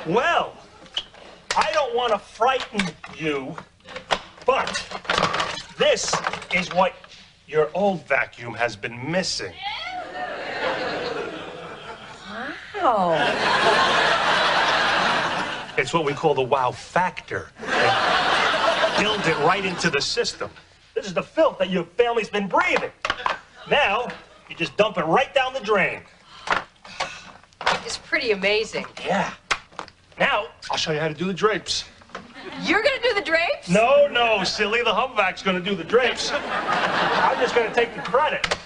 Well, I don't want to frighten you, but this is what your old vacuum has been missing. Wow. It's what we call the wow factor. Build it right into the system. This is the filth that your family's been breathing. Now, you just dump it right down the drain. It's pretty amazing. Yeah. Now, I'll show you how to do the drapes. You're gonna do the drapes? No, silly. The Humvac's gonna do the drapes. I'm just gonna take the credit.